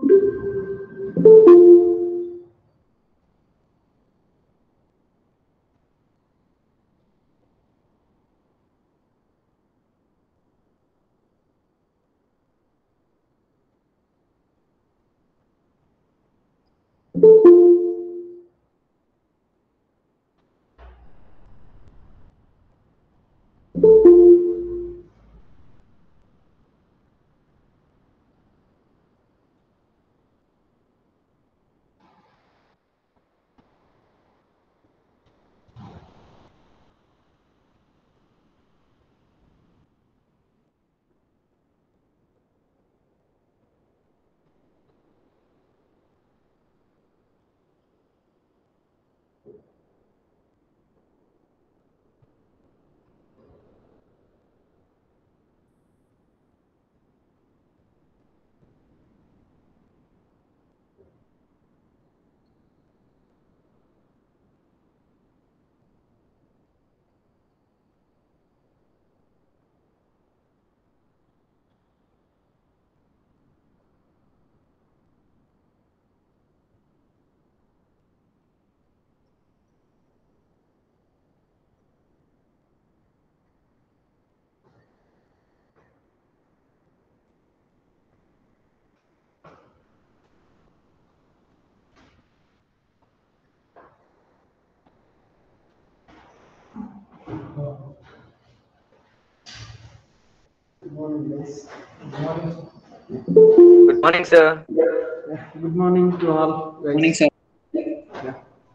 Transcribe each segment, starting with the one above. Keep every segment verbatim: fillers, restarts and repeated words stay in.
Good morning, guys. Good morning. Good morning, sir. Yeah, good morning to all, guys. Morning, sir. Yeah.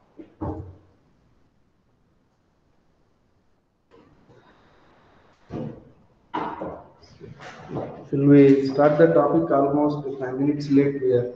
Shall we start the topic? Almost five minutes late we are.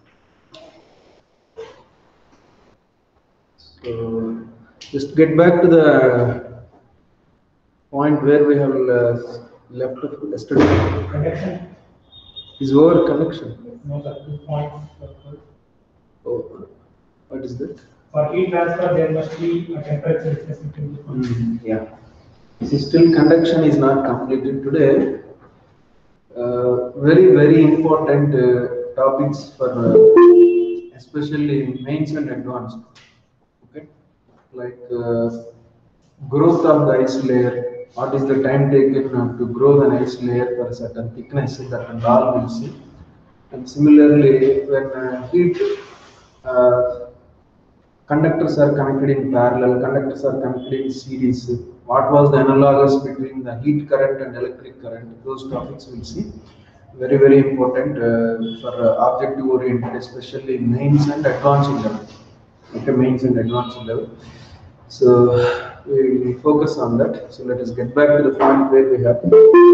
So just get back to the point where we have uh, left yesterday. Connection Is over connection. no the two points. Oh, what is that? For heat transfer, there must be a temperature difference between the points. Mm, yeah. See, still conduction is not completed today. Uh, very very important uh, topics for uh, especially mains and advanced. Okay, like uh, growth of the ice layer. What is the time taken uh, to grow an ice layer for a certain thickness that and all will see. And similarly, when uh, heat uh, conductors are connected in parallel, conductors are connected in series. What was the analogous between the heat current and electric current? Those topics we'll see. Very, very important uh, for uh, objective oriented, especially mains and advanced level. Okay, mains and advanced level. So we will focus on that. So let us get back to the point where we have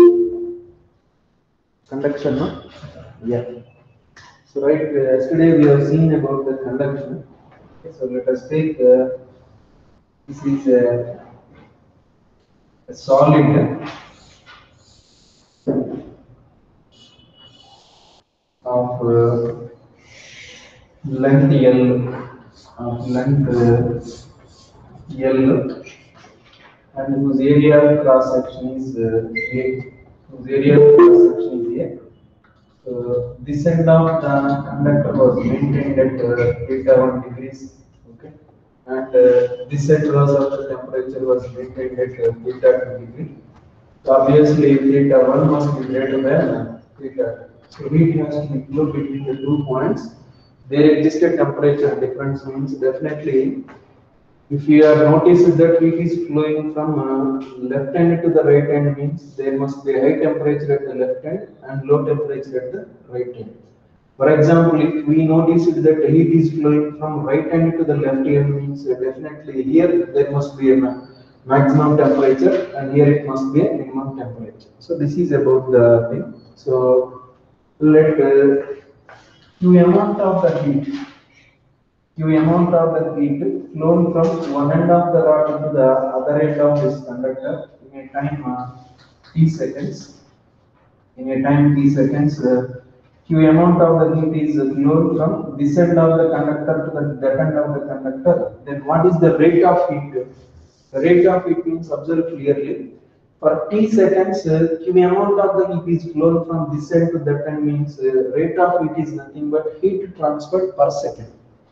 conduction. No? Yeah. So right, uh, yesterday we have seen about the conduction. Okay, so let us take uh, this is a, a solid of uh, length L, of length uh, L, and whose area of cross section is uh, A, whose area of cross section is A. So this end of the conductor was maintained at uh, theta one degrees, okay, and uh, this end was of the temperature was maintained at uh, theta two degree. So obviously theta one must be greater than uh, theta. So heat has to be flow between the two points. There exists a temperature difference means definitely if you have noticed that heat is flowing from uh, left hand to the right hand means there must be a high temperature at the left hand and low temperature at the right hand. For example, if we notice that heat is flowing from right hand to the left hand means uh, definitely here there must be a ma maximum temperature and here it must be a minimum temperature. So this is about the thing. So let uh, Q amount of the heat Q amount of the heat flown from one end of the rod to the other end of this conductor in a time uh, t seconds. In a time t seconds, uh, Q amount of the heat is flown from this end of the conductor to the that end of the conductor. Then what is the rate of heat? The rate of heat means observe clearly. For t seconds, uh, Q amount of the heat is flown from this end to that end means uh, rate of heat is nothing but heat transferred per second.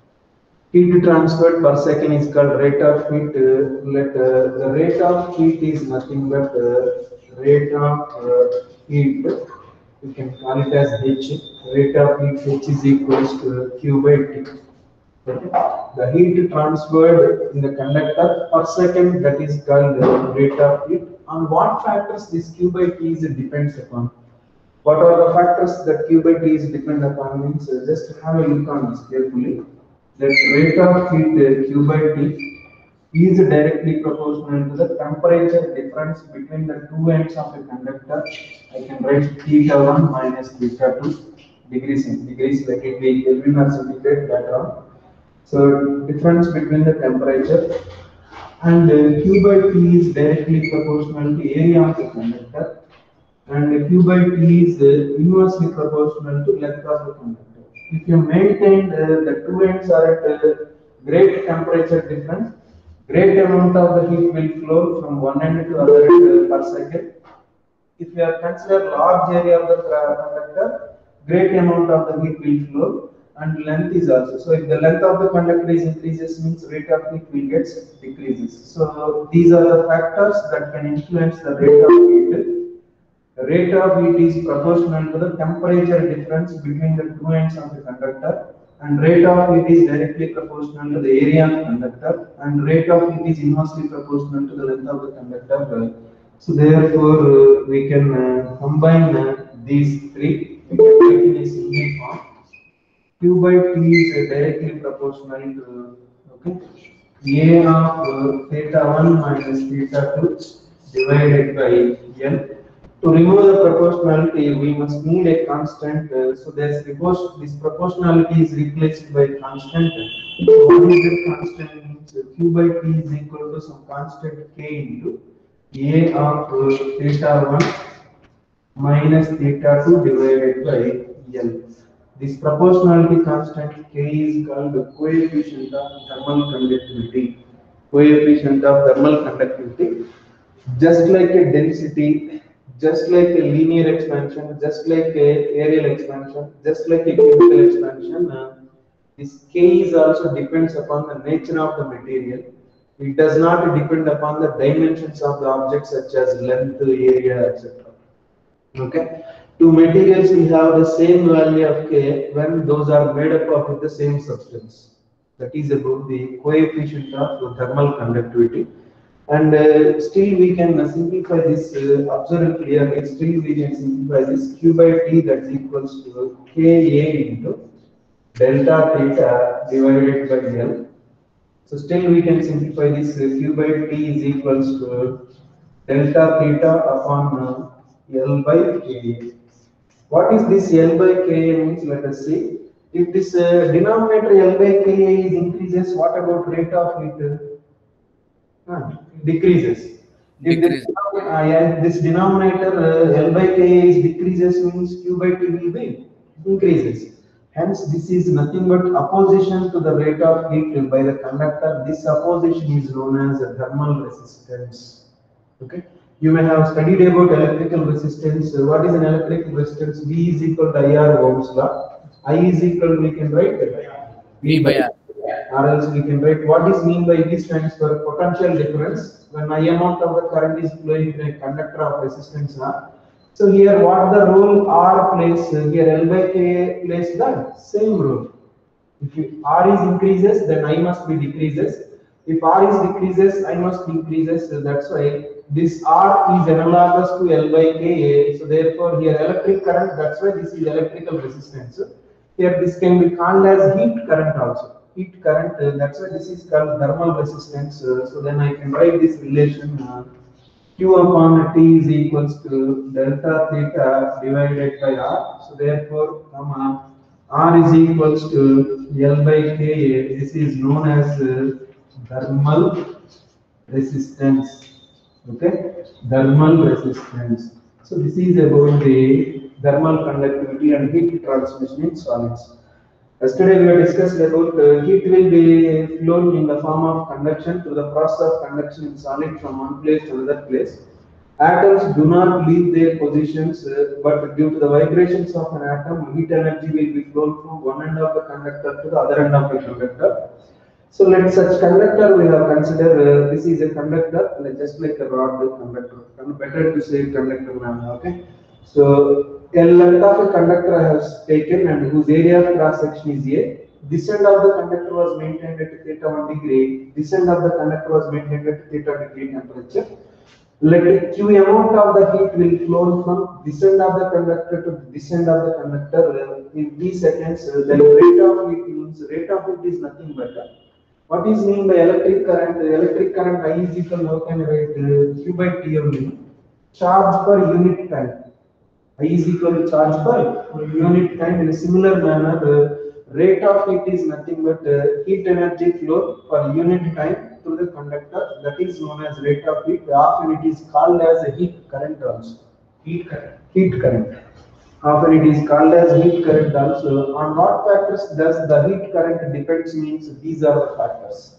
Heat transferred per second is called rate of heat. Uh, let uh, the rate of heat is nothing but uh, rate of uh, heat. You can call it as H. Rate of heat H is equals to Q by T. Okay. The heat transferred in the conductor per second, that is called the rate of heat. On what factors this Q by T is depends upon? What are the factors that Q by T is depend upon means uh, just have a look on this carefully. That rate of heat uh, Q by T is directly proportional to the temperature difference between the two ends of the conductor. I can write theta one minus theta two degrees in degrees, like it will Kelvin or centigrade later on. So difference between the temperature and uh, Q by T is directly proportional to area of the conductor, and Q by T is uh, inversely proportional to length of the conductor. If you maintain uh, the two ends are at uh, great temperature difference, great amount of the heat will flow from one end to other end uh, per second. If you are consider large area of the conductor, great amount of the heat will flow and length is also. So if the length of the conductor is increases means rate of heat will get decreases. So these are the factors that can influence the rate of heat. The rate of heat is proportional to the temperature difference between the two ends of the conductor, and rate of heat is directly proportional to the area of the conductor, and rate of heat is inversely proportional to the length of the conductor. So therefore, uh, we can uh, combine uh, these three. We can write in a single form. Q by T is uh, directly proportional to okay, A of uh, theta one minus theta two divided by L. To remove the proportionality, we must need a constant. Uh, so there's this proportionality is replaced by constant. So what is the constant? Means uh, Q by T is equal to some constant K into A of uh, theta one minus theta two divided by L. This proportionality constant K is called the coefficient of thermal conductivity. Coefficient of thermal conductivity. Just like a density, just like a linear expansion, just like a areal expansion, just like a chemical expansion, uh, this K is also depends upon the nature of the material. It does not depend upon the dimensions of the object such as length, area, et cetera. Okay, two materials will have the same value of K when those are made up of with the same substance. That is about the coefficient of thermal conductivity. And uh, still we can uh, simplify this, uh, observe clearly, still we can simplify this Q by T that's equals to Ka into delta theta divided by L. So still we can simplify this, uh, Q by T is equals to delta theta upon uh, L by Ka. What is this L by Ka means? Let us see. If this uh, denominator L by Ka is increases, what about rate of heat? Uh, decreases. If this, uh, yeah, this denominator uh, L by Ka is decreases means Q by T will be increases. Hence, this is nothing but opposition to the rate of heat by the conductor. This opposition is known as a thermal resistance. Okay. You may have studied about electrical resistance. What is an electrical resistance? V is equal to I R Ohm's law. I is equal, we can write V by R. Or else we can write what is mean by V stands for potential difference when I amount of the current is flowing in a conductor of resistance R. So here what the role R plays, here L by K plays the same role. If you, R is increases, then I must be decreases. If R is decreases, I must increases. So that's why this R is analogous to L by Ka. So therefore here electric current, that's why this is electrical resistance. Here this can be called as heat current also. Heat current, uh, that's why this is called thermal resistance. Uh, so then I can write this relation uh, Q upon T is equals to delta theta divided by R. So therefore, comma, R is equals to L by Ka. This is known as uh, thermal resistance. Okay, thermal resistance. So this is about the thermal conductivity and heat transmission in solids. Yesterday we have discussed about uh, heat will be flown in the form of conduction to the process of conduction in solid from one place to another place. Atoms do not leave their positions, uh, but due to the vibrations of an atom, heat energy will be flown from one end of the conductor to the other end of the conductor. So let such conductor we have considered uh, this is a conductor, like just like a rod conductor. Better to say conductor now, okay? So a length of a conductor I have taken and whose area of cross section is A. This end of the conductor was maintained at theta one degree. This end of the conductor was maintained at theta degree temperature. Let Q amount of the heat will flow from this end of the conductor to this end of the conductor uh, in V seconds. Uh, then rate of heat means rate of heat is nothing but uh, what is mean by electric current? The electric current I is equal to how can I write uh, Q by T only. Charge per unit time. I is equal to charge per unit time. In a similar manner, uh, rate of heat is nothing but uh, heat energy flow per unit time through the conductor. That is known as rate of heat. Often it is called as a heat current also. Heat current. Heat current. Often it is called as heat current also. On what factors does the heat current depends means these are the factors.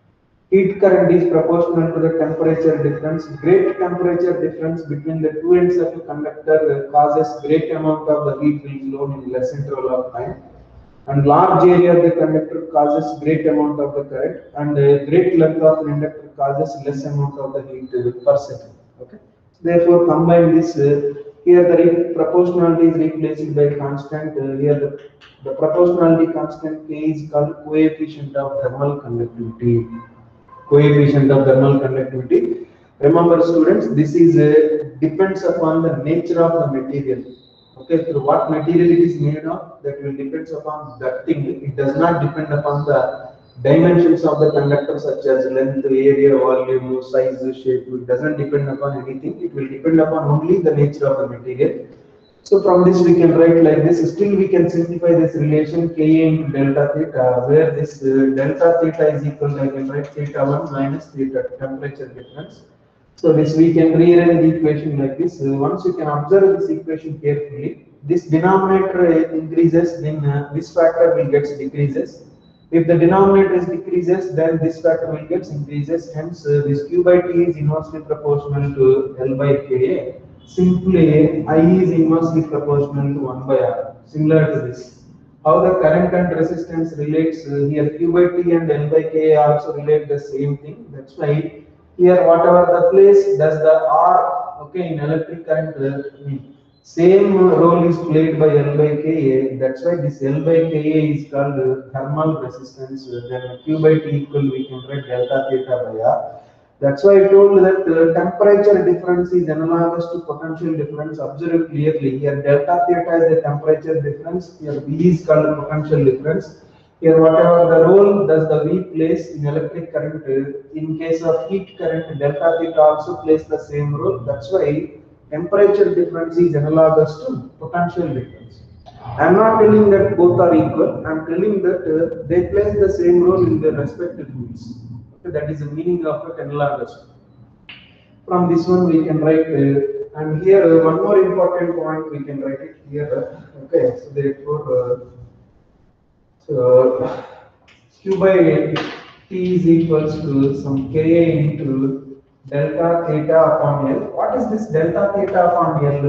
Heat current is proportional to the temperature difference. Great temperature difference between the two ends of a conductor causes great amount of the heat will flow in less interval of time. And large area of the conductor causes great amount of the current, and uh, great length of the inductor causes less amount of the heat uh, per second. Okay. Therefore, combine this. Uh, here the proportionality is replaced by constant. Uh, here the, the proportionality constant K is called coefficient of thermal conductivity. Coefficient of thermal conductivity. Remember, students, this is uh, depends upon the nature of the material. Okay, so what material it is made of, that will depends upon that thing. It does not depend upon the dimensions of the conductor, such as length, area, volume, size, shape. It doesn't depend upon anything. It will depend upon only the nature of the material. So from this we can write like this. Still we can simplify this relation Ka into delta theta, where this uh, delta theta is equal to, I can write theta one minus theta temperature difference. So this we can rearrange the equation like this. Uh, once you can observe this equation carefully, this denominator uh, increases, then uh, this factor will get decreases. If the denominator is decreases, then this factor will get increases. Hence, uh, this Q by T is inversely proportional to L by Ka. Simply, I is inversely proportional to one by R. Similar to this. How the current and resistance relates uh, here, Q by T and L by Ka also relate the same thing. That's why here whatever the place does the R, okay, in electric current, uh, same role is played by L by Ka. That's why this L by Ka is called uh, thermal resistance. Uh, then Q by T equal, we can write delta theta by R. That's why I told that uh, temperature difference is analogous to potential difference. Observe clearly here, delta theta is the temperature difference. Here V is called potential difference. Here, whatever the role does the V plays in electric current, in case of heat current, delta theta also plays the same role. That's why temperature difference is analogous to potential difference. I am not telling that both are equal. I am telling that uh, they play the same role in their respective fields. Okay, that is the meaning of it, analogous. From this one we can write, uh, and here uh, one more important point we can write it here. Uh, okay, so therefore. Uh, So Q by T is equals to some Ka into delta theta upon L. What is this delta theta upon L?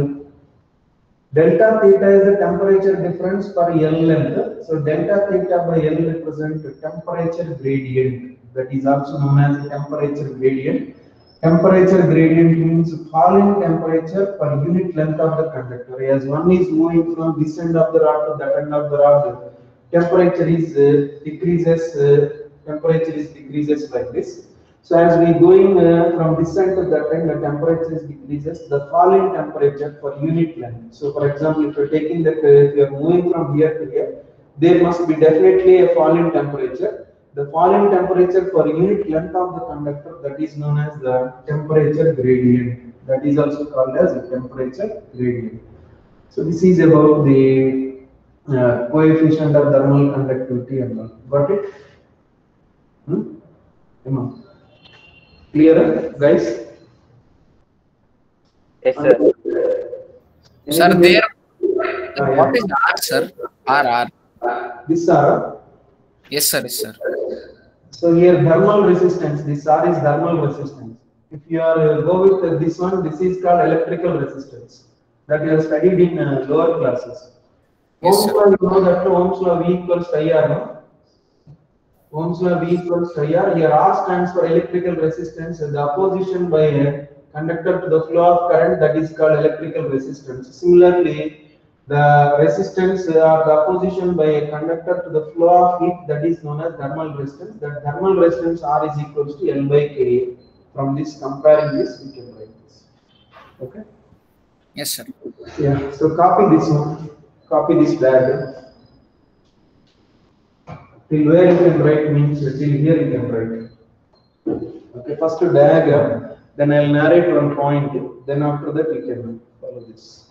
Delta theta is the temperature difference per L length. So delta theta by L represents temperature gradient. That is also known as temperature gradient. Temperature gradient means falling temperature per unit length of the conductor. As one is moving from this end of the rod to that end of the rod, temperature is uh, decreases, uh, temperature is decreases like this. So as we going uh, from this end to that end, the temperature is decreases, the falling temperature for unit length. So for example, if you're taking that, uh, if you're moving from here to here, there must be definitely a falling temperature. The falling temperature for unit length of the conductor, that is known as the temperature gradient. That is also called as a temperature gradient. So this is about the Uh, coefficient of thermal conductivity and all. Got it? Hmm? Come on. Clear, guys? Yes, sir. Uh, sir, there. Uh, what yeah. is R, sir? R, R. This R? Yes, sir. Yes, sir. So here thermal resistance. This R is thermal resistance. If you are uh, go with uh, this one, this is called electrical resistance that you have studied in uh, lower classes. Yes, Ohm's sir. law, you know that Ohm's law V equals I R, no? Ohm's law V equals I R. Here R stands for electrical resistance, and the opposition by a conductor to the flow of current, that is called electrical resistance. Similarly, the resistance or the opposition by a conductor to the flow of heat, that is known as thermal resistance. That thermal resistance R is equals to L by K. From this, comparing this, we can write this. Okay. Yes, sir. Yeah. So copy this one. Copy this diagram. Till where you can write means till here you can write. Okay, first a diagram, then I'll narrate one point, then after that you can follow this.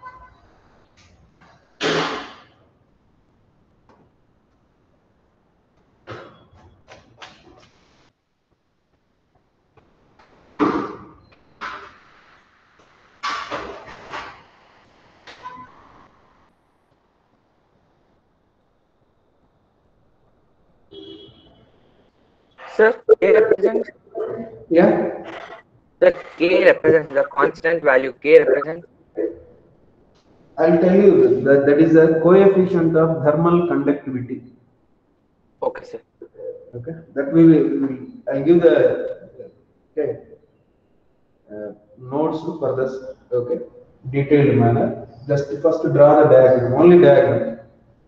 Sir, K represents Yeah, the K represents the constant value. K represents. I'll tell you that that is a coefficient of thermal conductivity. Okay, sir. Okay, that we will, I'll give the okay uh, notes for this. Okay, detailed manner. Just first draw the diagram, only diagram.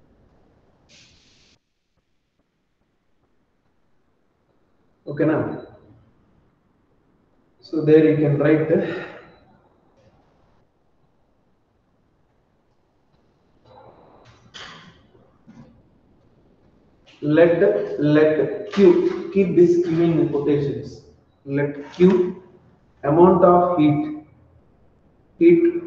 Okay, now. So there you can write the let let Q, keep this Q in quotations. Let Q amount of heat heat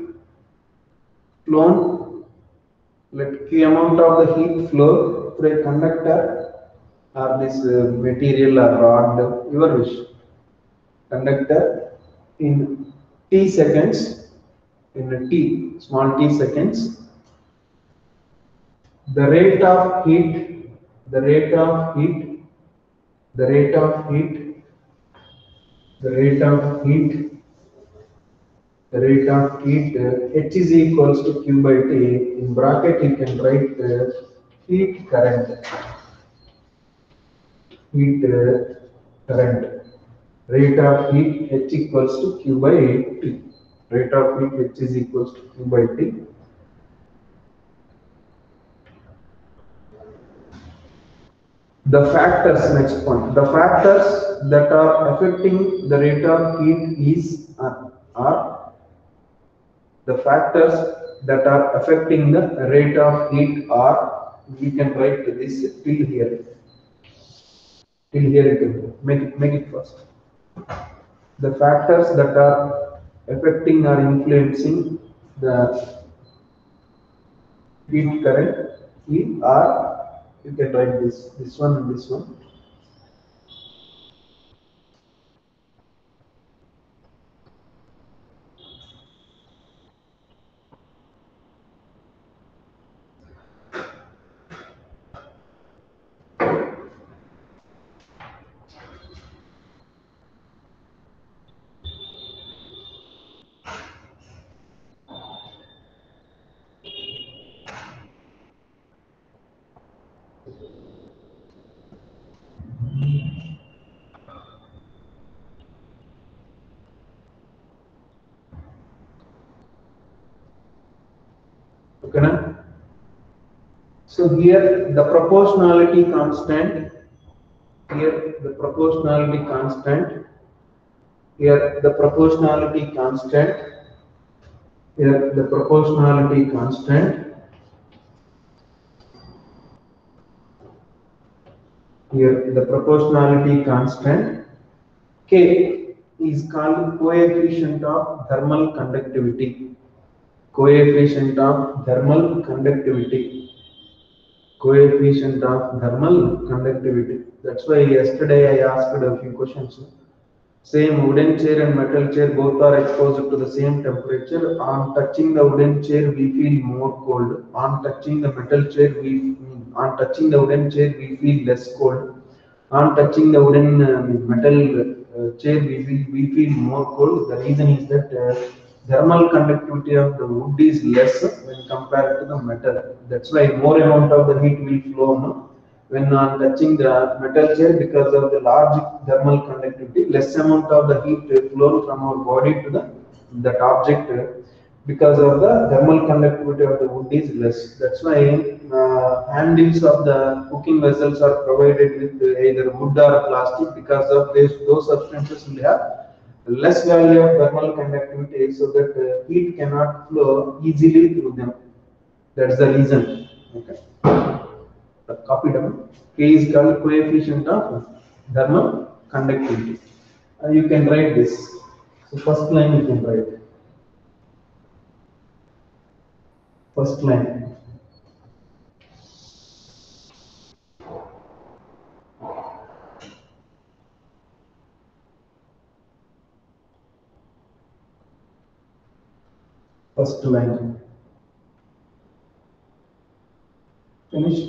flown, let Q amount of the heat flow through a conductor or this uh, material or rod, your wish, conductor in T seconds, in a T, small T seconds. The rate of heat, the rate of heat, the rate of heat, the rate of heat, the rate of heat, uh, H is equals to Q by T. In bracket, you can write uh, heat current, heat uh, current, rate of heat H equals to Q by T. Rate of heat H is equals to Q by T. The factors, next point, the factors that are affecting the rate of heat is are, are the factors that are affecting the rate of heat are, we can write this till here. Till here you can make it make it first. The factors that are affecting or influencing the heat current heat are, you can write this this one and this one. Okay, na? So here the proportionality constant, here the proportionality constant, here the proportionality constant, here the proportionality constant, here the proportionality constant, K is called coefficient of thermal conductivity, coefficient of thermal conductivity. Coefficient of thermal conductivity. That's why yesterday I asked a few questions. Same wooden chair and metal chair both are exposed to the same temperature. On touching the wooden chair, we feel more cold. On touching the metal chair, we on touching the wooden chair we feel less cold. On touching the wooden uh, metal uh, chair we feel, we feel more cold. The reason is that uh, thermal conductivity of the wood is less when compared to the metal. That's why more amount of the heat will flow no? when on touching the metal chair, because of the large thermal conductivity, less amount of the heat uh, flow from our body to the that object. Uh, because of the thermal conductivity of the wood is less. That's why uh, handles of the cooking vessels are provided with uh, either wood or plastic, because of this, those substances will have less value of thermal conductivity, so that uh, heat cannot flow easily through them. That's the reason. Okay. The copy down. K is called coefficient of thermal conductivity. Uh, you can write this. So first line you can write. First line. First line. Finished?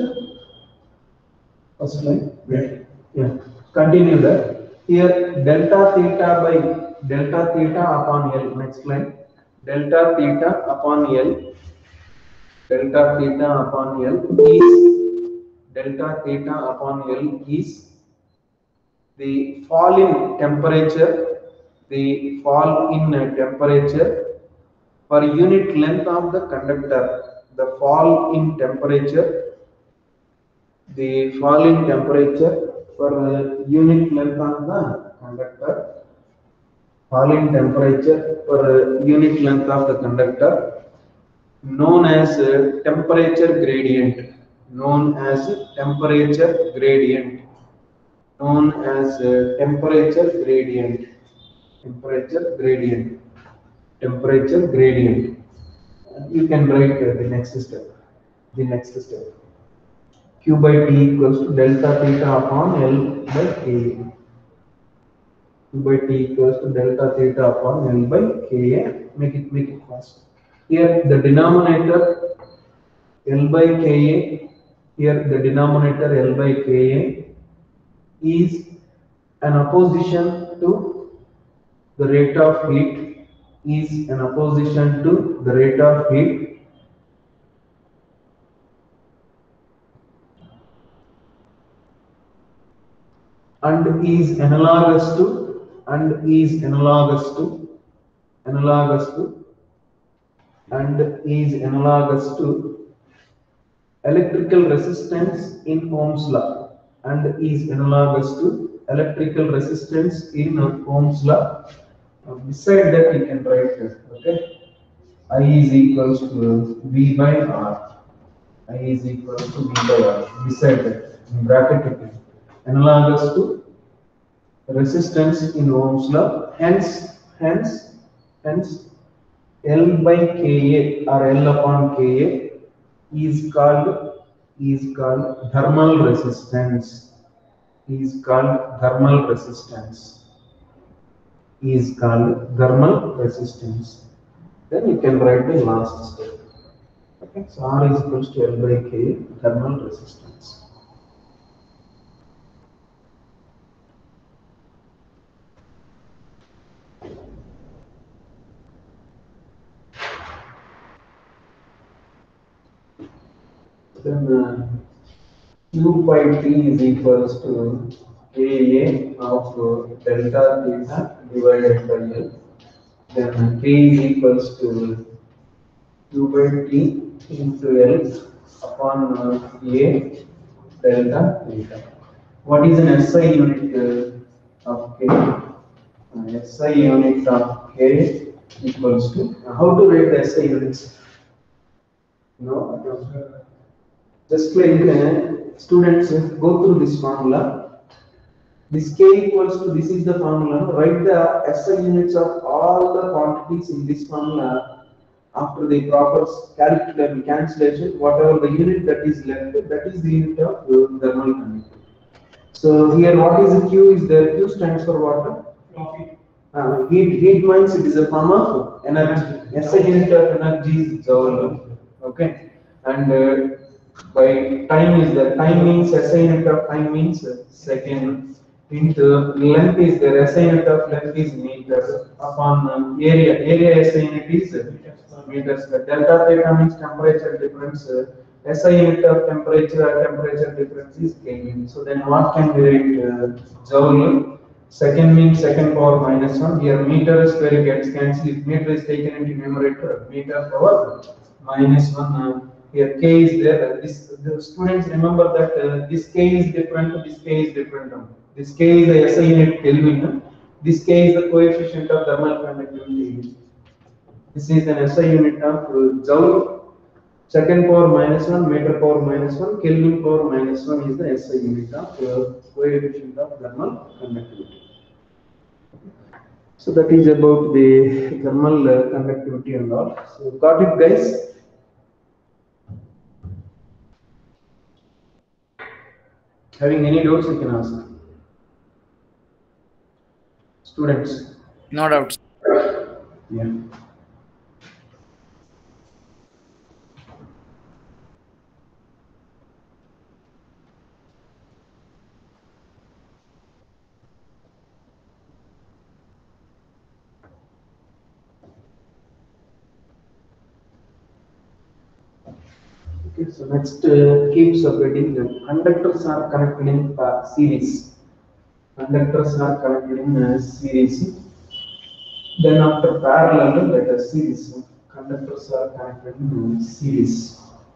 First line? Yeah. Yeah. Continue that. Here delta theta by delta theta upon L. Next line. Delta theta upon L. Delta theta upon L is delta theta upon L is the fall in temperature, the fall in temperature per unit length of the conductor. The fall in temperature, the fall in temperature per unit length of the conductor, fall in temperature per unit length of the conductor, known as uh, temperature gradient, known as temperature gradient, known as uh, temperature gradient, temperature gradient, temperature gradient. You can write uh, the next step, the next step. Q by T equals to delta theta upon L by K. Q by T equals to delta theta upon L by Ka. Make it make it fast. Here the denominator L by Ka. Here the denominator L by Ka is an opposition to the rate of heat. Is an opposition to the rate of heat. And is analogous to and is analogous to analogous to and is analogous to electrical resistance in Ohm's law, and is analogous to electrical resistance in Ohm's law. Uh, beside that you can write this, okay? I is equals to V by R. I is equals to V by R. Beside that, in bracket you can analogous to resistance in Ohm's law. Hence, hence, hence, L by Ka or L upon Ka is called is called thermal resistance. Is called thermal resistance. Is called thermal resistance. Then you can write the last step. Okay, so R is equals to L by K, thermal resistance. Then uh, Q by T is equals to Ka of uh, delta theta divided by L. Then K is equals to Q by T into L upon uh, A delta theta. What is an S I unit uh, of K? Uh, S I unit of K equals to, uh, how to write the S I units? No, no. Just like uh, students uh, go through this formula. This K equals to, this is the formula. Write the S I units of all the quantities in this formula. After the proper calculation, cancellation, whatever the unit that is left, that is the unit of uh, thermal conductivity. So here, what is the Q? Is the Q stands for what? Profit. Uh, heat. Heat means it is a form of energy. S I unit of energy is joule. Okay, and uh, by time is the time means S I unit of time means uh, second. into length is there, S I unit of length is meter upon um, area, area S I unit is uh, meters. Delta theta means temperature difference, uh, S I unit of temperature or temperature difference is Kelvin. So then what can we write? Uh, joule. Second means second power minus one. Here meter square gets cancelled. If meter is taken into numerator, meter power minus one. Uh, here k is there. Uh, this the students remember that uh, this k is different. This k is different. Um, this k is the S I unit Kelvin. This k is the coefficient of thermal conductivity. This is an S I unit of uh, joule. Second power minus one, meter power minus one, Kelvin power minus one is the S I unit of uh, coefficient of thermal conductivity. So that is about the thermal uh, conductivity and all. So got it, guys? Having any doubts, you can ask. Students. No doubts. Yeah. Okay, so next uh, keep separating them. Conductors are connected in uh, series. Conductors are connected in uh, series. Then after parallel, let us see this. Conductors are connected in uh, series.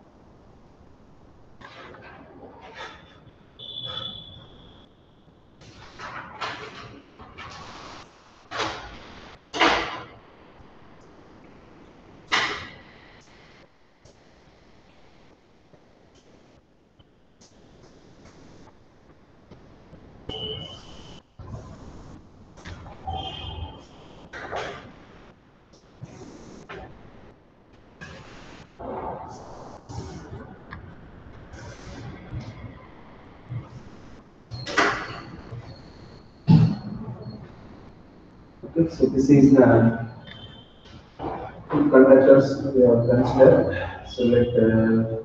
Okay, so this is the two conductors we have considered. So let uh,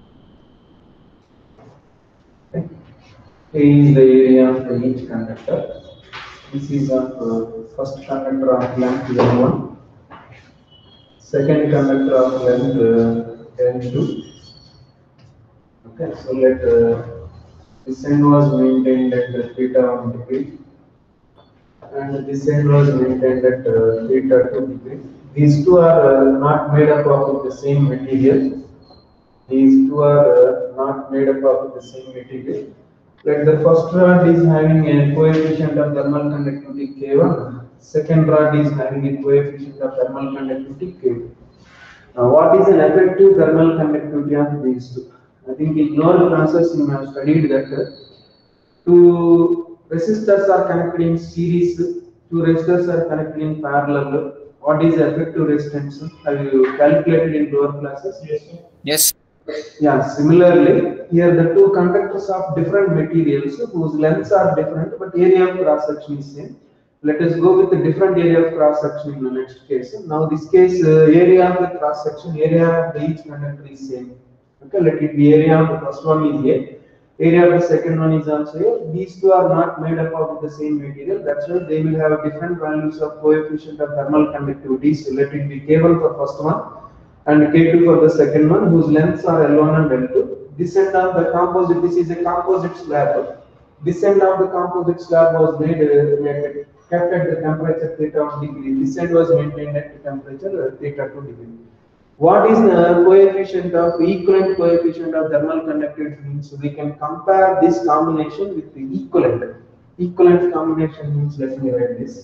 okay. A is the area of each conductor. This is of uh, first conductor of length L one, second conductor of length uh, L two. Okay, so let uh, this end was maintained at uh, theta one degree, and this end was maintained at uh, theta two degree. These two are uh, not made up of the same material. These two are uh, not made up of the same material. Like the first rod is having a coefficient of thermal conductivity K one, second rod is having a coefficient of thermal conductivity K two. Now, what is an effective thermal conductivity of these two? I think in lower classes you have studied that uh, two resistors are connected in series, two resistors are connected in parallel. What is effective resistance? Have you calculated in lower classes? Yes, sir. Yes. Yeah, similarly, here the two conductors of different materials whose lengths are different but area of cross section is same. Let us go with a different area of cross section in the next case. Now, this case, uh, area of the cross section, area of the each conductor is same. Okay, let it be area of the first one is A, area of the second one is also A. These two are not made up of the same material. That's why they will have different values of coefficient of thermal conductivity. So let it be K one for first one and K two for the second one, whose lengths are L one and L two. This end of the composite, this is a composite slab. This end of the composite slab was made, uh, kept at the temperature theta one degree. This end was maintained at the temperature uh, theta two degree. What is the coefficient of equivalent coefficient of thermal conductivity means? We can compare this combination with the equivalent. Equivalent combination means, let me write this.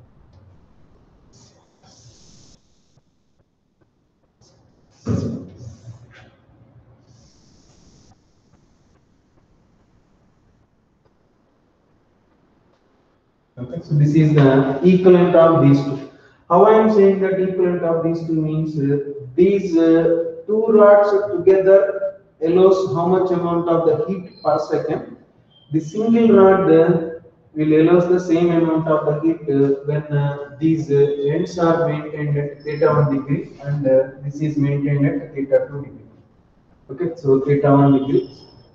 Okay, so this is the equivalent of these two. How I am saying that equivalent of these two means uh, these uh, two rods together allows how much amount of the heat per second. The single rod uh, will allows the same amount of the heat uh, when uh, these uh, ends are maintained at theta one degree and uh, this is maintained at theta two degree. Okay, so theta one degree.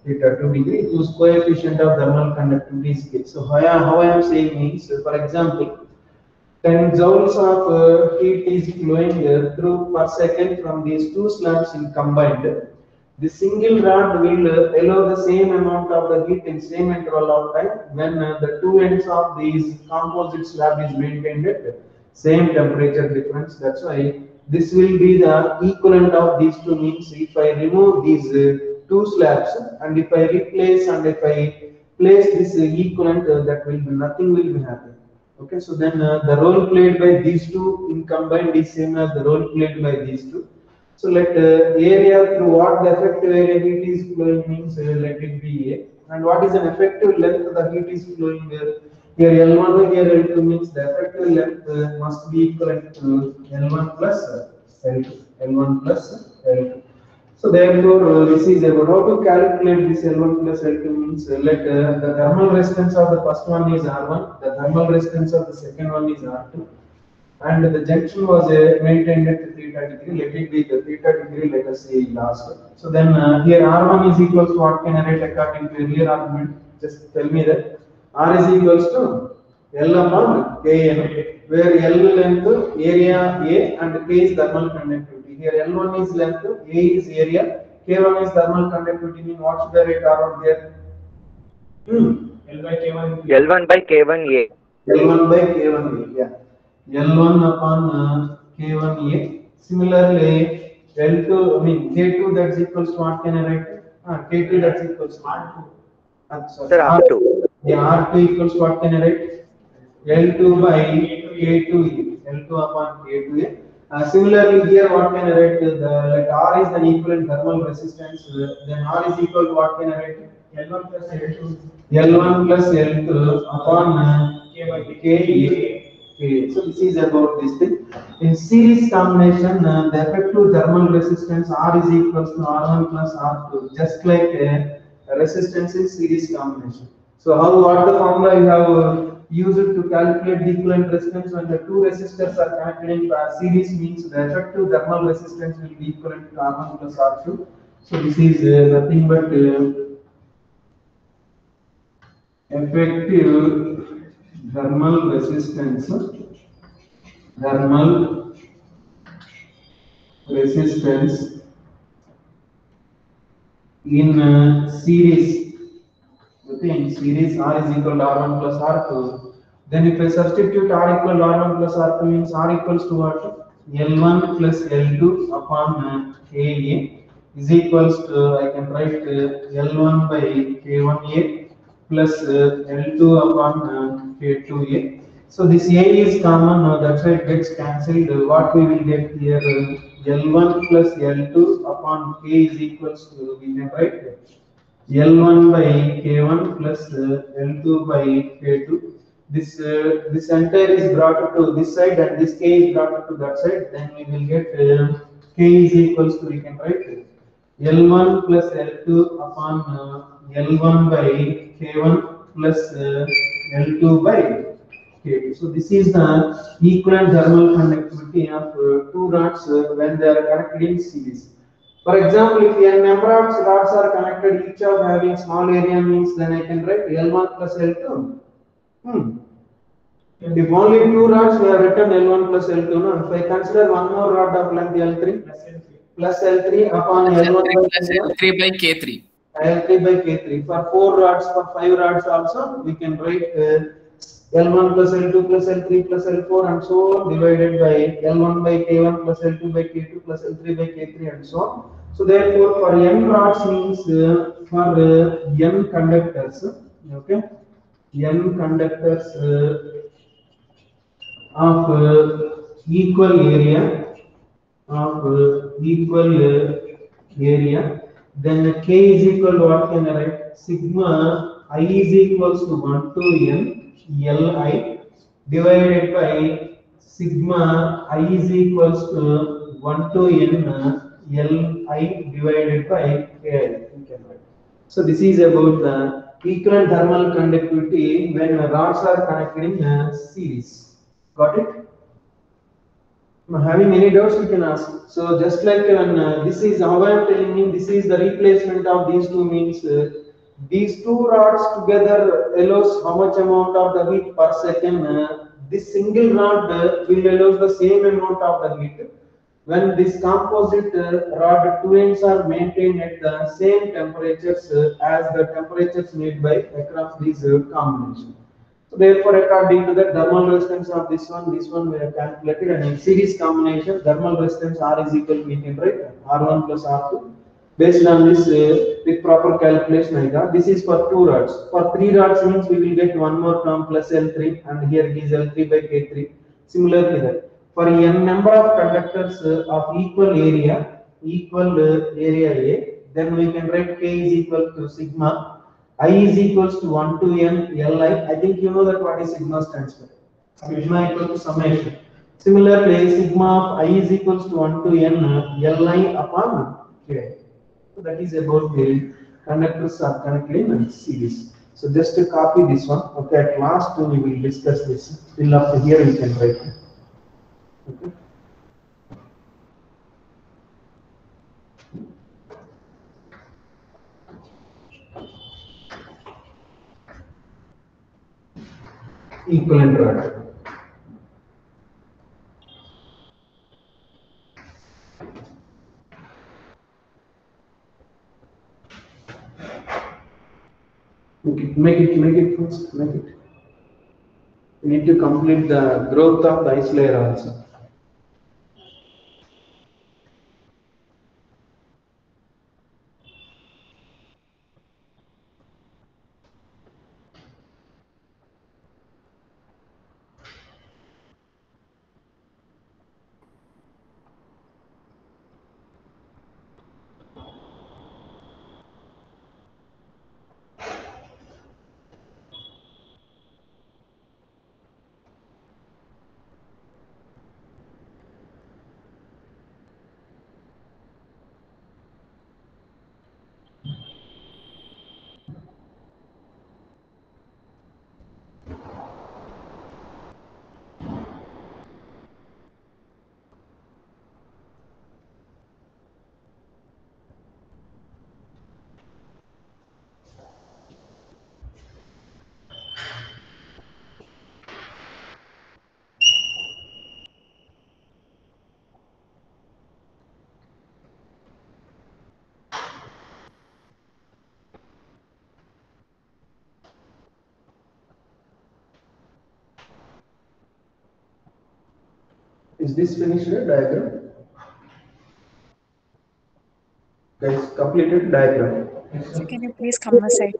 theta two degree, whose coefficient of thermal conductivity is K. So how I, how I am saying means, uh, for example, ten joules of uh, heat is flowing uh, through per second from these two slabs in combined. The single rod will uh, allow the same amount of the heat in same interval of time when uh, the two ends of these composite slab is maintained at same temperature difference. That's why this will be the equivalent of these two, means if I remove these uh, two slabs and if I replace and if I place this uh, equivalent, uh, that will be nothing will be happening. Okay, so then uh, the role played by these two in combined is same as the role played by these two. So let uh, area through what the effective area heat is flowing means, uh, let it be A. And what is an effective length the heat is flowing there? Here L one by here L two means the effective length uh, must be equivalent to L one plus uh, L two. L one plus uh, L two. So therefore, uh, this is about how to calculate this L one plus L two means, uh, let uh, the thermal resistance of the first one is R one, the thermal resistance of the second one is R two, and the junction was uh, maintained at theta degree. Let it be the theta degree, let us say last. So then uh, here R one is equals to what can I write according to earlier argument? Just tell me that R is equals to L upon Kn, where L length, area A, and K is thermal conductivity. Here L one is length, A is area, K one is thermal conductivity. Mean what should I write R one there? Hmm. L by K one. L one by K one A. L one by K one A, yeah. L one upon uh, K one A. Similarly, L two, I mean K two, that's equals to what can I write? Ah, K two, that's equals to R two. Ah, sorry, Sir, R two. Yeah, R two equals to what can I write? L two by K two A. L two upon K two A. Uh, similarly, here what can I write? The like R is the equivalent thermal resistance. Uh, then R is equal to what can I write? L one plus L two. L one plus L two upon uh, K by K A. Okay, so this is about this thing. In series combination, uh, the effective thermal resistance R is equals to R one plus R two, just like uh, resistance in series combination. So how what the formula you have uh, used to calculate the equivalent resistance when the two resistors are connected in uh, series means the effective thermal resistance will be equivalent to R one plus R two. So this is uh, nothing but uh, effective thermal resistance, thermal resistance in uh, series. Okay, in series R is equal to R one plus R two. Then if I substitute R equal to R one plus R two means R equals to what? L one plus L two upon uh, K A is equals to, I can write uh, L one by K one A plus uh, L two upon uh, K two A. So this A is common, uh, that's why it gets cancelled. Uh, what we will get here, uh, L one plus L two upon K is equals to, we can write L one by K one plus uh, L two by K two. This uh, this entire is brought to this side and this K is brought to that side. Then we will get uh, K is equals to, we can write L one plus L two upon uh, L one by K one plus uh, L two by K two. So this is the equivalent thermal conductivity of uh, two rods uh, when they are connected in series. For example, if a number of rods are connected, each of having small area means, then I can write L one plus L two. Hmm. If only two rods, we have written L one plus L two. No? If I consider one more rod of length L three plus L three upon L one plus L three by K three. L three by K three. For four rods, for five rods also, we can write uh, L one plus L two plus L three plus L four and so on, divided by L one by K one plus L two by K two plus L three by K three and so on. So therefore, for n rods means uh, for uh, n conductors, okay, n conductors uh, of uh, equal area of uh, equal uh, area, then K is equal to what can I write? Sigma I is equals to one to n Li divided by sigma I is equals to one to n uh, Li divided by Ki. So this is about the equivalent thermal conductivity when rods are connected in a series. Got it? Having any doubts, you can ask. So just like when uh, this is how I am telling you, this is the replacement of these two means. Uh, these two rods together allows how much amount of the heat per second. Uh, this single rod uh, will allow the same amount of the heat. When this composite uh, rod two ends are maintained at the same temperatures uh, as the temperatures made by across these uh, combination. So therefore, according to the thermal resistance of this one, this one we have calculated, and in series combination, thermal resistance R is equal to, we can write R one plus R two. Based on this, uh, with proper calculation I got, this is for two rods. For three rods means we will get one more term plus L three, and here it is L three by K three. Similarly here, for n number of conductors uh, of equal area, equal uh, area A, then we can write K is equal to sigma I is equals to one to n Li. I think you know that what is sigma stands for. Sigma equal to summation. Similarly, sigma of I is equals to one to n Li upon K. So that is about the conductors are connected in series. So just to copy this one. Okay, at last we will discuss this. Till up to here we can write. Okay. Equivalent rod. Make it, make it, make it first, make it. We need to complete the growth of the ice layer also. Is this finished diagram? Guys, completed diagram. So can you please come aside?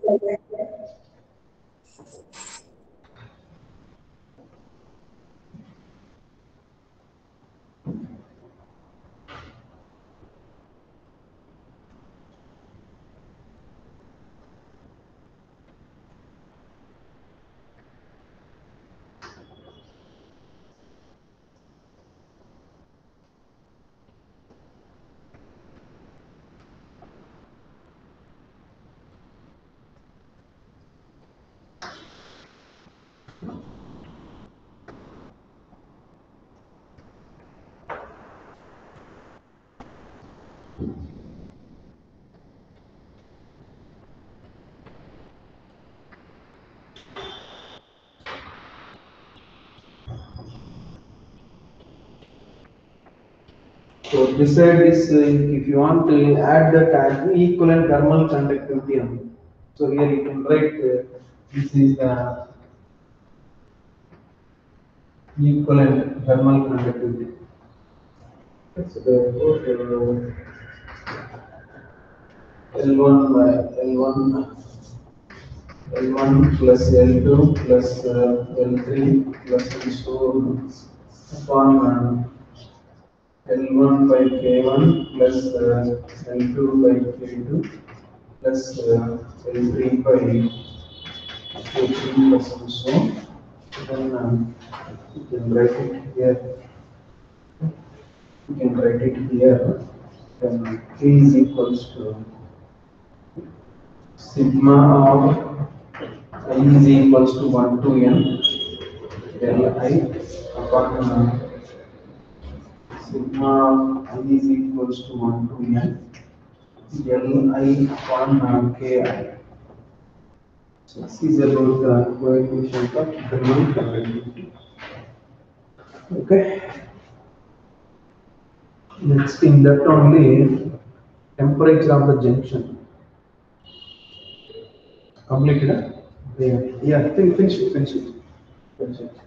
So beside this, uh, if you want to add the tag equivalent thermal conductivity on. So here you can write uh, this is the equivalent thermal conductivity. So the uh, L one by L one L one plus L two plus uh, L three plus and so on upon uh, L one by K one plus uh, L two by K two plus uh, L three by K three plus and so on. Then um, you can write it here. You can write it here. Then K is equals to sigma of I is equals to one to n Li upon uh, sigma I is equals to one to n Li upon uh, Ki. So this is about the coefficient of Brillouin conductivity. Okay. Next, in that only temperature of the junction. Completed? Huh? Yeah. Yeah. Fin- Finish it. Finish it. Finish it.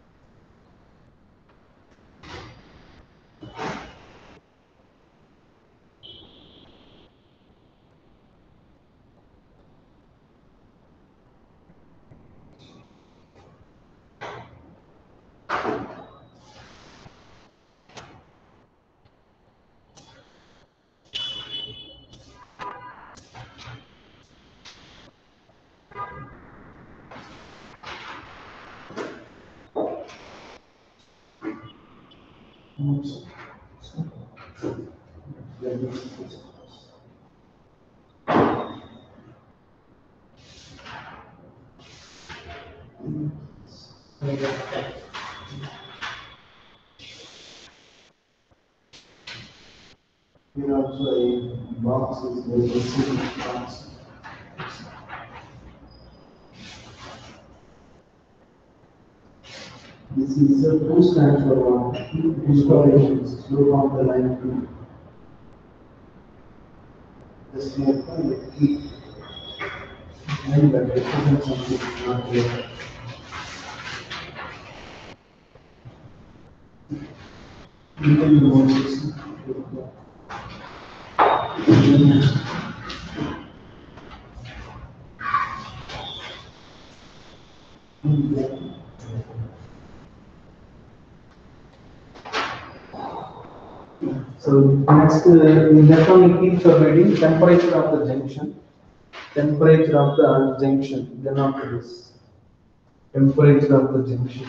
Here also a box is the receiving box. This is a two stand for one. Installations, slope of the line two. The slope of the key. And that represents something not here. Even the Moses. So next, uh, in that one it keeps reading temperature of the junction, temperature of the junction. Then after this, temperature of the junction,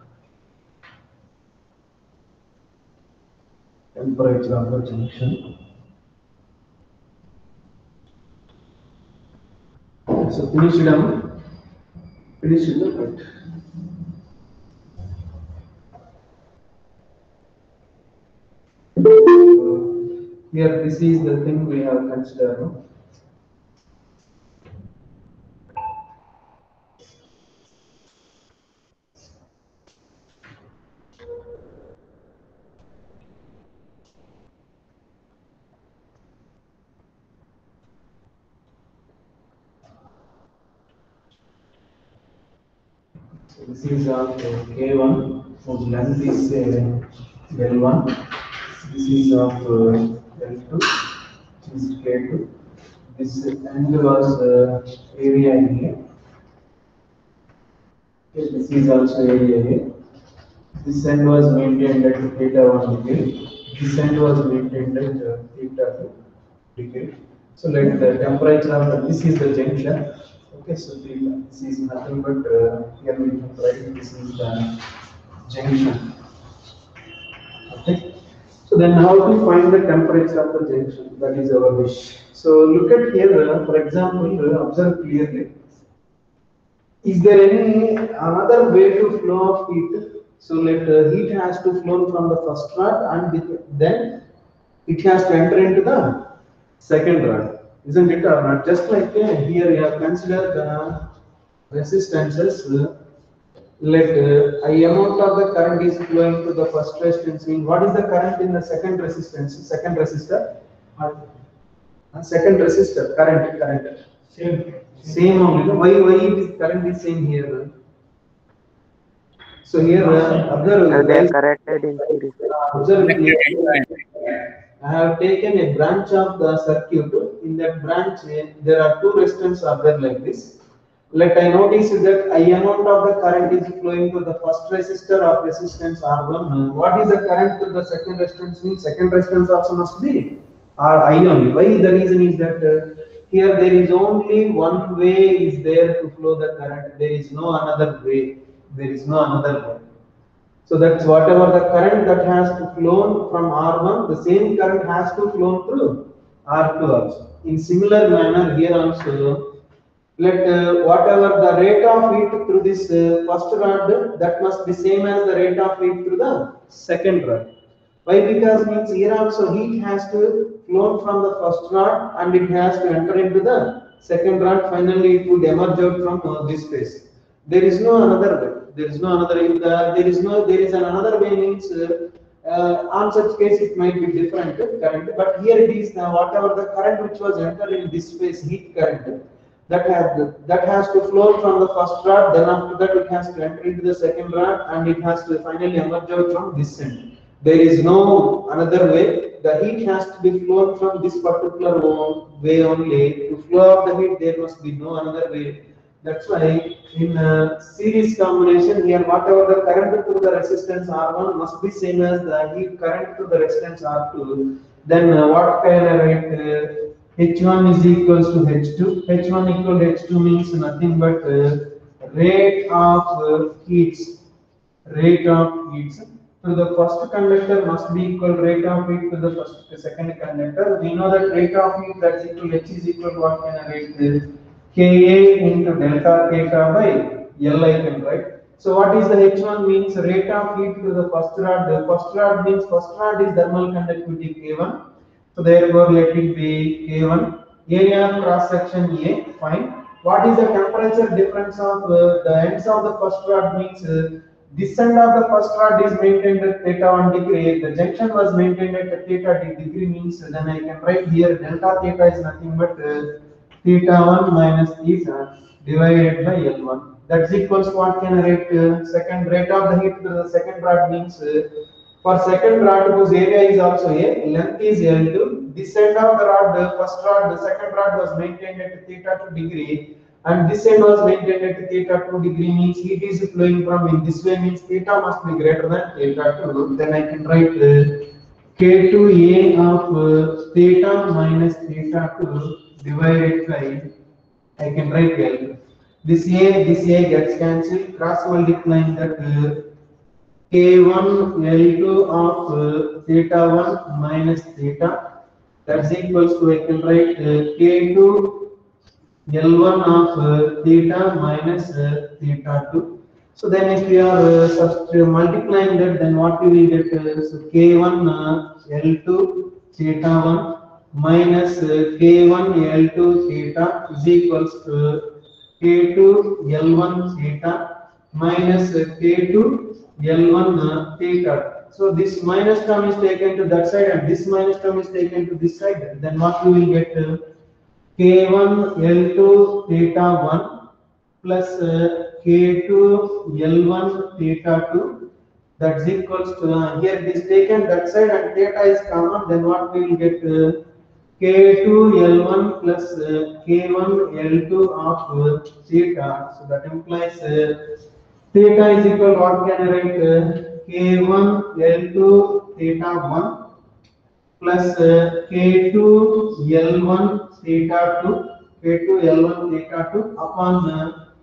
temperature of the junction. So finish it down. Finish it up, right? So here, this is the thing we have considered. No? So this is of uh, K one, whose length is uh, L one. This is of uh, L two, which is K two. This angle was uh, area here. Okay, this is also area here. This end was maintained at theta one degree. This end was maintained at uh, theta two degree. So let the temperature of the, this is the junction. Okay, so theta, this is nothing but uh, here we can write this is the junction. Okay. So then how to find the temperature of the junction? That is our wish. So look at here, uh, for example, uh, observe clearly. Is there any another way to flow of heat? So let uh, heat has to flow from the first rod and then it has to enter into the second rod, isn't it or not? Just like uh, here you have considered the resistances. Uh, let uh, I amount of the current is flowing to the first resistance. Mean what is the current in the second resistance? Second resistor. Uh, second resistor current current. Same. Same only. Why why it is current is same here? So here uh, observe. And they are guys, corrected in series. observe clearly. I have taken a branch of the circuit. In that branch, uh, there are two resistors are there like this. Let I notice that I amount of the current is flowing to the first resistor of resistance R one. Uh, what is the current to the second resistance? Means second resistance also must be R I only. Why? The reason is that uh, here there is only one way is there to flow the current. There is no another way. There is no another way. So that's whatever the current that has to flow from R one, the same current has to flow through R two also. In similar manner here also, let uh, whatever the rate of heat through this uh, first rod, that must be same as the rate of heat through the second rod. Why? Because means here also heat has to flow from the first rod and it has to enter into the second rod. Finally, it would emerge out from uh, this phase. There is no another way. There is no another. In the, there is no. There is an another way means. Uh, uh, on such case, it might be different current. But here it is uh, whatever the current which was entered in this phase, heat current. That has that has to flow from the first rod. Then after that, it has to enter into the second rod, and it has to finally emerge out from this end. There is no another way. The heat has to be flown from this particular way only. To flow out the heat, there must be no another way. That's why in uh, series combination here, whatever the current to the resistance R one must be same as the heat current to the resistance R two. Then uh, what can I write? Uh, H one is equals to H two. H one equal to H two means nothing but uh, rate of uh, heats. Rate of heats. To the first conductor must be equal rate of heat to the first to second conductor. We know that rate of heat that's equal H is equal to what can I write? Ka into delta theta by L I can write. So what is the H one means rate of heat to the first rod. The first rod means first rod is thermal conductivity K one. So therefore let it be K one. Area of cross section A, fine. What is the temperature difference of uh, the ends of the first rod means uh, this end of the first rod is maintained at theta one degree. The junction was maintained at theta degree means then I can write here delta theta is nothing but uh, theta one minus theta divided by L one. That's equals what can I write? Uh, second rate of the heat to the second rod means uh, for second rod whose area is also A, length is L two. This end of the rod, the first rod, the second rod was maintained at theta two degree, and this end was maintained at theta two degree means heat is flowing from in this way means theta must be greater than theta two. Then I can write uh, K two A of uh, theta minus theta two divided by I can write L. This A, this A gets cancelled, cross multiplying that uh, K one L two of uh, theta one minus theta. That's equals to I can write uh, K two L one of uh, theta minus uh, theta two. So then if we are uh, multiplying that, then what we will get? Uh, so K one uh, L two theta one minus uh, K one L two theta is equals to K two L one theta minus uh, K two L one uh, theta. So this minus term is taken to that side and this minus term is taken to this side. Then what we will get? Uh, K one L two theta one plus uh, K two L one theta two. That's equals to uh, here it is taken that side and theta is common. Then what we will get? Uh, K two L one plus uh, K one L two of uh, theta. So that implies uh, theta is equal to what can I write? Uh, K one L two theta one plus uh, K two L one theta two, K two L one theta two upon uh,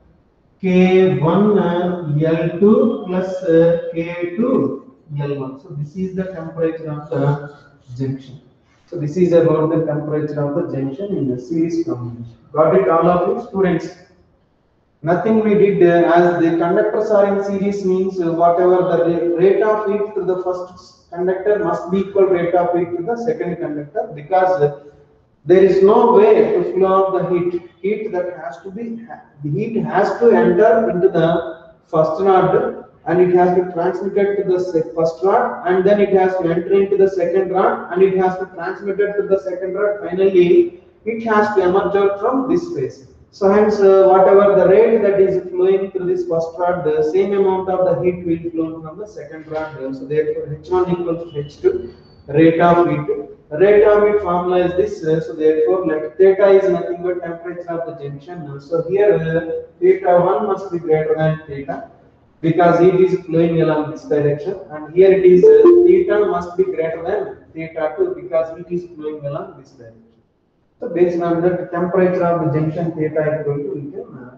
K one uh, L two plus uh, K two L one. So this is the temperature of the junction. So this is about the temperature of the junction in the series combination. Got it all of you students? Nothing we did uh, as the conductors are in series means uh, whatever the rate of heat to the first conductor must be equal rate of heat to the second conductor because uh, there is no way to flow out the heat. Heat that has to be the heat has to enter into the first rod and it has to transmit it to the first rod and then it has to enter into the second rod and it has to transmit it to the second rod. Finally, it has to emerge out from this phase. So hence, uh, whatever the rate that is flowing through this first rod, the same amount of the heat will flow from the second rod. So therefore, H one equals to H two, rate of heat. Rate of heat formula is this. Uh, so therefore, like theta is nothing but temperature of the junction. So here, uh, theta one must be greater than theta because heat is flowing along this direction, and here it is uh, theta must be greater than theta two because heat is flowing along this direction. So based on that, temperature of the junction theta equal to we can uh,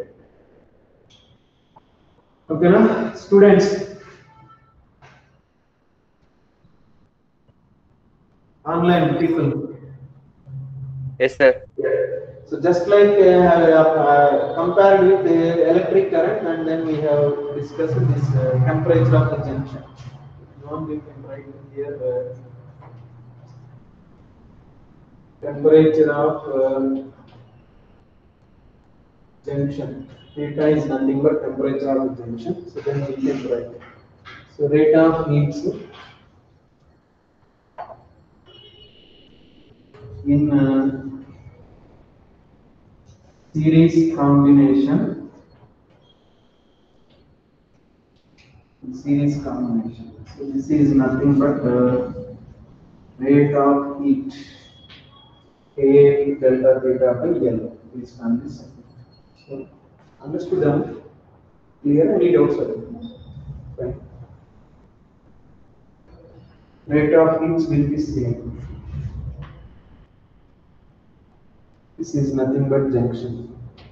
okay na students. Online people. Yes sir. So just like uh, uh, compared with the electric current and then we have discussed this uh, temperature of the junction. want, we can write here uh, temperature of uh, junction. Theta is nothing but temperature of the junction. So then we can write. So rate of heat in uh, series combination. Series combination. So this is nothing but the rate of heat A delta theta by L. Please find this. So understood? Them? Clear? Any doubts? Fine. Rate of heat will be same. This is nothing but junction.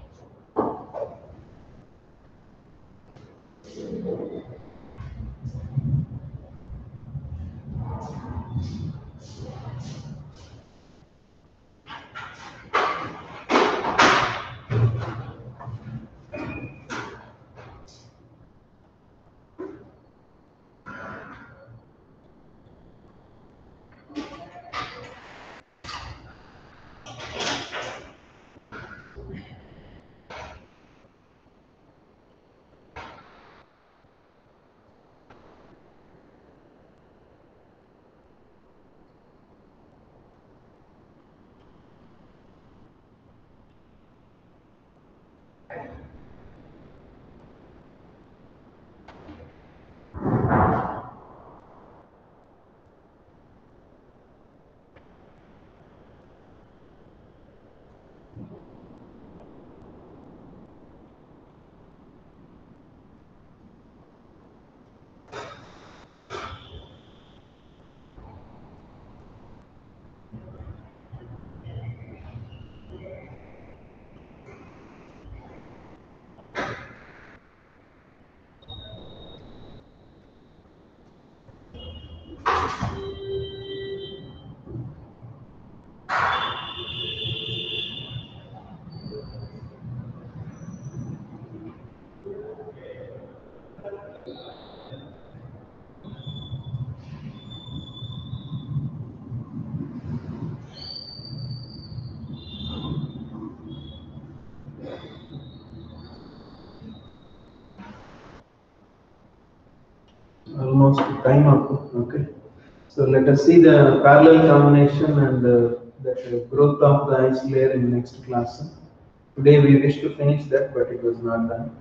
Almost time up. Okay. So let us see the parallel combination and uh, the uh, growth of the ice layer in next class. Today we wish to finish that, but it was not done.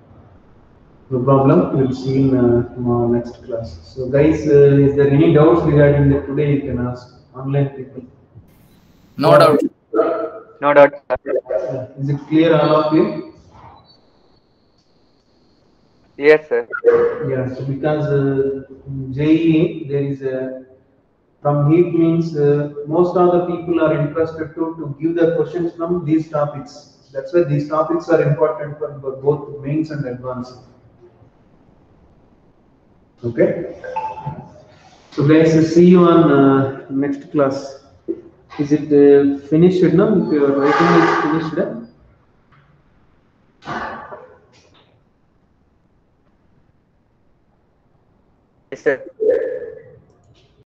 No problem. We'll see in uh, tomorrow next class. So guys, uh, is there any doubts regarding that today? You can ask online people. No doubt. No doubt, sir. Uh, Is it clear all of you? Yes, sir. Yeah. So because uh, in J E E there is a from heat means uh, most of the people are interested to, to give the questions from these topics. That's why these topics are important for both mains and advanced. Okay. So guys, see you on uh, next class. Is it uh, finished now? If your writing is finished, uh? Yes, sir.